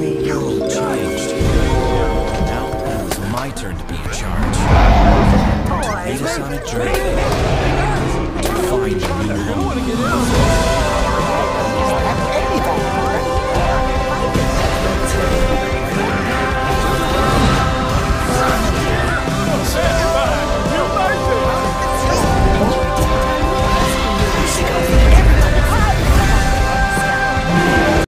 The world changed. Now it was my turn to be in charge. Take us on a journey.